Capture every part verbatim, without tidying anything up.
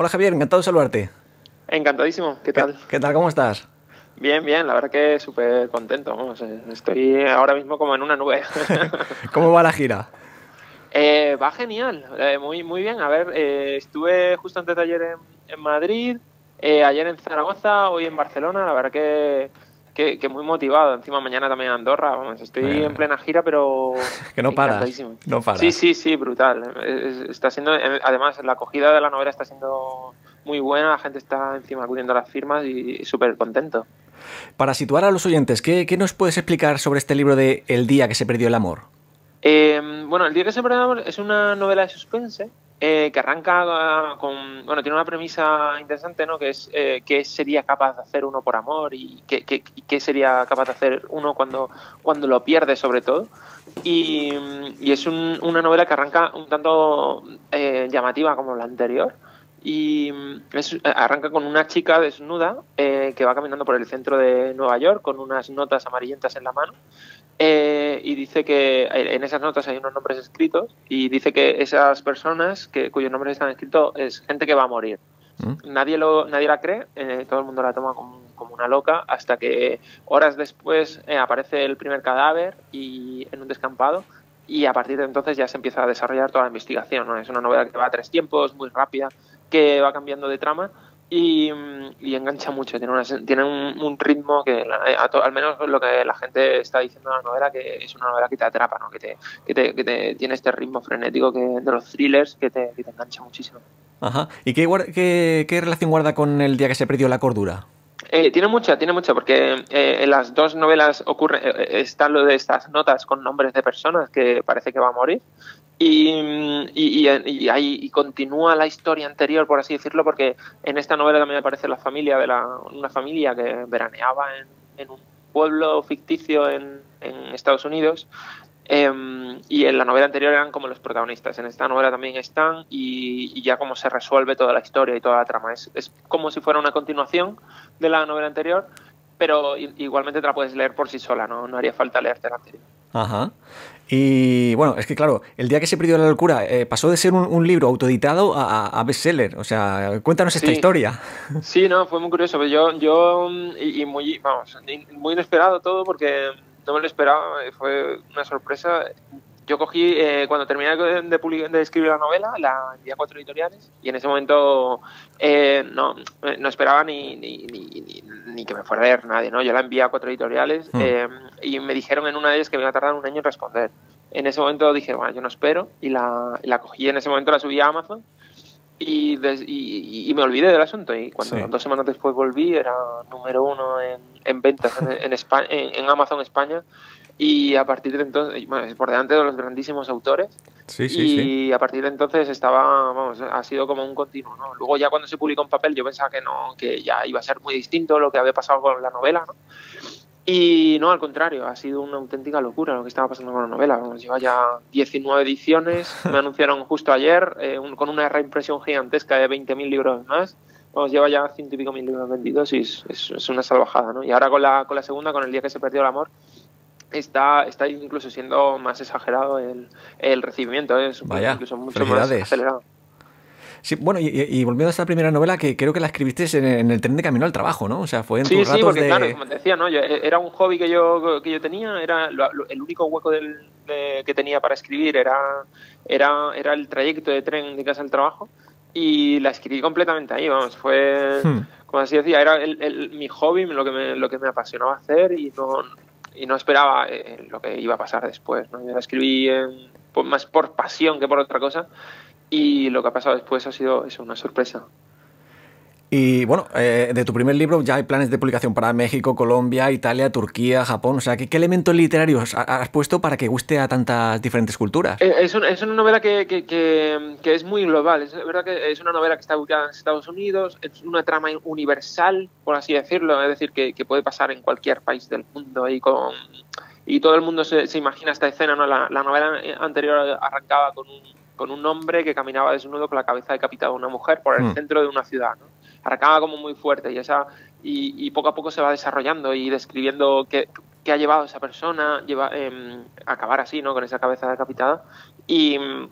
Hola Javier, encantado de saludarte. Encantadísimo, ¿qué ¿Qué, tal? qué tal? ¿Cómo estás? Bien, bien, la verdad que súper contento. Vamos, eh, estoy ahora mismo como en una nube. ¿Cómo va la gira? Eh, va genial, eh, muy, muy bien. A ver, eh, estuve justo antes de ayer en, en Madrid, eh, ayer en Zaragoza, hoy en Barcelona. La verdad que, que, que muy motivado. Encima mañana también en Andorra. Vamos, estoy en Eh, plena gira, pero que no paras, encantadísimo. no Sí, paras. sí, sí, brutal. Es- está siendo, eh, además, la acogida de la novela está siendo muy buena. La gente está encima acudiendo a las firmas y, y súper contento. Para situar a los oyentes, ¿qué, qué nos puedes explicar sobre este libro de El día que se perdió el amor? Eh, bueno, El día que se perdió el amor es una novela de suspense eh, que arranca ah, con, bueno, tiene una premisa interesante, ¿no? Que es eh, qué sería capaz de hacer uno por amor y qué, qué, qué sería capaz de hacer uno cuando, cuando lo pierde, sobre todo. Y, y es un, una novela que arranca un tanto eh, llamativa como la anterior. Y es, arranca con una chica desnuda eh, que va caminando por el centro de Nueva York con unas notas amarillentas en la mano eh, y dice que en esas notas hay unos nombres escritos y dice que esas personas que, cuyos nombres están escritos es gente que va a morir. ¿Mm? Nadie, lo, nadie la cree, eh, todo el mundo la toma como, como una loca hasta que horas después eh, aparece el primer cadáver y, en un descampado y a partir de entonces ya se empieza a desarrollar toda la investigación, ¿no? Es una novela que va a tres tiempos, muy rápida, que va cambiando de trama y, y engancha mucho, tiene, una, tiene un, un, ritmo que, a to, al menos lo que la gente está diciendo de la novela, que es una novela que te atrapa, ¿no? que, te, que, te, que te tiene este ritmo frenético que, de los thrillers que te, que te engancha muchísimo. Ajá. ¿Y qué, qué, qué relación guarda con El día que se perdió la cordura? Eh, tiene mucha, tiene mucha, porque eh, en las dos novelas ocurre, eh, está lo de estas notas con nombres de personas que parece que va a morir. Y, y, y, y, ahí, y continúa la historia anterior, por así decirlo, porque en esta novela también aparece la familia de la, una familia que veraneaba en, en un pueblo ficticio en, en Estados Unidos. Eh, y en la novela anterior eran como los protagonistas. En esta novela también están y, y ya como se resuelve toda la historia y toda la trama. Es, es como si fuera una continuación de la novela anterior, pero igualmente te la puedes leer por sí sola, no, no haría falta leerte la anterior. Ajá. Y bueno, es que claro, El día que se perdió la locura eh, pasó de ser un, un libro autoeditado a, a bestseller. O sea, cuéntanos esta Sí, historia. sí, no, fue muy curioso. Yo, yo y, y muy, vamos, muy inesperado todo porque no me lo esperaba, fue una sorpresa. Yo cogí, eh, cuando terminé de, de, de, escribir la novela, la envié a cuatro editoriales y en ese momento eh, no, no esperaba ni, ni, ni, ni, ni que me fuera a leer nadie, ¿no? Yo la envié a cuatro editoriales Hmm. eh, y me dijeron en una de ellas que me iba a tardar un año en responder. En ese momento dije, bueno, yo no espero y la, la cogí, en ese momento la subí a Amazon. Y, des, y, y me olvidé del asunto y cuando Sí. dos semanas después volví era número uno en, en ventas en, en, España, en, en Amazon España y a partir de entonces, bueno, por delante de los grandísimos autores Sí, sí, sí. y a partir de entonces estaba, vamos, ha sido como un continuo, ¿no? Luego ya cuando se publicó en papel yo pensaba que no, que ya iba a ser muy distinto lo que había pasado con la novela, ¿no? Y no, al contrario, ha sido una auténtica locura lo que estaba pasando con la novela. Vamos, lleva ya diecinueve ediciones, me anunciaron justo ayer, eh, un, con una reimpresión gigantesca de veinte mil libros más. Vamos, lleva ya ciento y pico mil libros vendidos y es, es, es una salvajada, ¿no? Y ahora con la, con la segunda, con El día que se perdió el amor, está, está incluso siendo más exagerado el, el recibimiento, ¿eh? Es Vaya, incluso mucho más felicidades. acelerado. Sí, bueno, y, y volviendo a esta primera novela, que creo que la escribiste en, en el tren de camino al trabajo, ¿no? O sea, fue en Sí, tus sí, ratos porque claro, de... como te decía, ¿no? Yo, era un hobby que yo, que yo tenía, era lo, lo, el único hueco del, de, que tenía para escribir era, era, era el trayecto de tren de casa al trabajo y la escribí completamente ahí, vamos, fue, Hmm. como así decía, era el, el, mi hobby, lo que, me, lo que me apasionaba hacer y no, y no esperaba eh, lo que iba a pasar después, ¿no? Yo la escribí en, por, más por pasión que por otra cosa y lo que ha pasado después ha sido eso, una sorpresa. Y bueno, eh, de tu primer libro ya hay planes de publicación para México, Colombia, Italia, Turquía, Japón. O sea, ¿qué, qué elementos literarios has puesto para que guste a tantas diferentes culturas? Es, un, es una novela que, que, que, que es muy global. Es verdad que es una novela que está ubicada en Estados Unidos, es una trama universal, por así decirlo, es decir, que, que puede pasar en cualquier país del mundo y con y todo el mundo se, se imagina esta escena, ¿no? La, la novela anterior arrancaba con un, con un hombre que caminaba desnudo con la cabeza decapitada de una mujer por el Hmm. centro de una ciudad, ¿no? Arrancaba como muy fuerte y, esa, y, y poco a poco se va desarrollando y describiendo qué, qué ha llevado a esa persona lleva, eh, a acabar así, ¿no? Con esa cabeza decapitada. Y,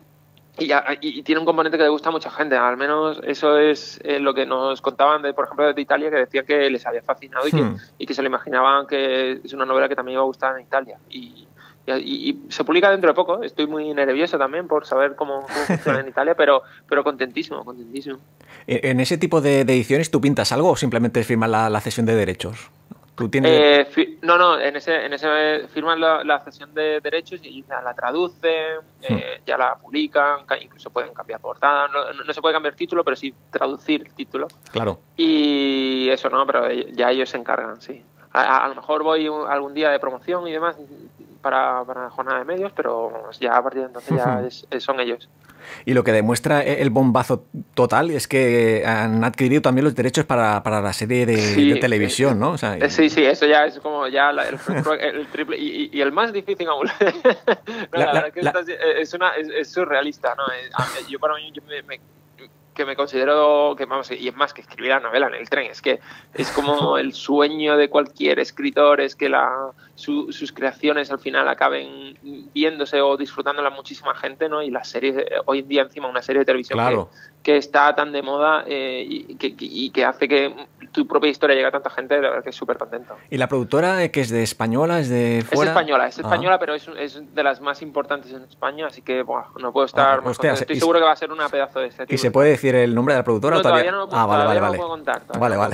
Y, ya, y, y tiene un componente que le gusta a mucha gente, al menos eso es eh, lo que nos contaban, de, por ejemplo, de Italia, que decían que les había fascinado y, Hmm. que, y que se lo imaginaban que es una novela que también iba a gustar en Italia. Y, y, y se publica dentro de poco. Estoy muy nervioso también por saber cómo, cómo funciona en Italia, pero, pero contentísimo, contentísimo. ¿En ese tipo de, de ediciones tú pintas algo o simplemente firmas la, la cesión de derechos? ¿Tú tienes...? Eh, fi- no, no, en ese, en ese firman la, la cesión de derechos y ya la traducen, eh, ya la publican, ca- incluso pueden cambiar portada. No, no, no se puede cambiar título, pero sí traducir el título. Claro. Y eso no, pero ya ellos se encargan, sí. A, a, a lo mejor voy un, algún día de promoción y demás para, para jornada de medios, pero ya a partir de entonces ya es, es, son ellos. Y lo que demuestra el bombazo total es que han adquirido también los derechos para, para la serie de, sí, de televisión, eh, ¿no? O sea, y... Sí, sí, eso ya es como ya la, el, el triple y, y el más difícil aún. No, la, la verdad que la... Esta es, una, es, es surrealista, ¿no? Yo para mí yo me, me, que me considero que vamos, y es más que escribir la novela en el tren, es que es como el sueño de cualquier escritor, es que la, su, sus creaciones al final acaben viéndose o disfrutándola muchísima gente, ¿no? Y la serie, hoy en día encima una serie de televisión claro. que, que está tan de moda eh, y, que, y que hace que tu propia historia llegue a tanta gente, la verdad que es súper contento. ¿Y la productora que es de española, es de fuera? Es española, es española, ah. pero es, es de las más importantes en España, así que buah, no puedo estar ah, más hostia, contento. Estoy seguro que va a ser una pedazo de serie. ¿Y se puede decir el nombre de la productora? No, ¿o todavía? todavía no lo puedo, ah, vale, todavía vale, no lo puedo contar. Vale, vale.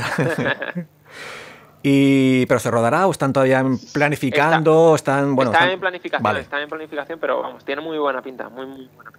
Y, ¿pero se rodará o están todavía planificando? Está, están, bueno, está están... en planificación, vale. está en planificación, pero vamos, tiene muy buena pinta, muy, muy buena pinta.